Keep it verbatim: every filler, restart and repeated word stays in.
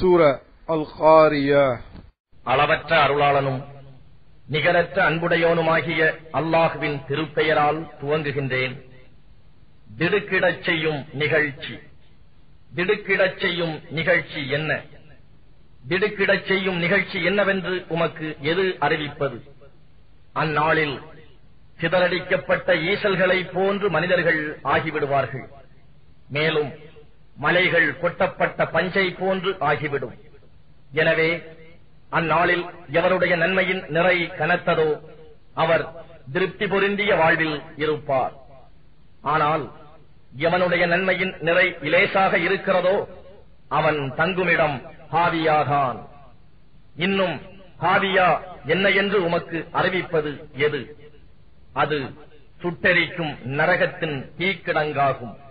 சூரா அல் காரியா. அளவற்ற அருளாளனும் நிகரற்ற அன்புடையோனுமாகிய அல்லாஹுவின் திருப்பெயரால் துவங்குகின்றேன். திடுக்கிடச் செய்யும் நிகழ்ச்சி. திடுக்கிடச் செய்யும் நிகழ்ச்சி என்ன? திடுக்கிடச் செய்யும் நிகழ்ச்சி என்னவென்று உமக்கு எது அறிவிப்பது? அந்நாளில் சிதறடிக்கப்பட்ட ஈசல்களைப் போன்று மனிதர்கள் ஆகிவிடுவார்கள். மேலும் மலைகள் கொட்டப்பட்ட பஞ்சை போன்று ஆகிவிடும். எனவே அந்நாளில் எவருடைய நன்மையின் நிறை கனத்ததோ அவர் திருப்தி பொருந்திய வாழ்வில் இருப்பார். ஆனால் எவனுடைய நன்மையின் நிறை இலேசாக இருக்கிறதோ அவன் தங்குமிடம் ஹாவியாகான். இன்னும் ஹாவியா என்ன என்று உமக்கு அறிவிப்பது எது? அது சுட்டெரிக்கும் நரகத்தின் தீக்கிடங்காகும்.